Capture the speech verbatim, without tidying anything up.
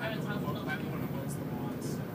Parents have a lot of One of us the ones.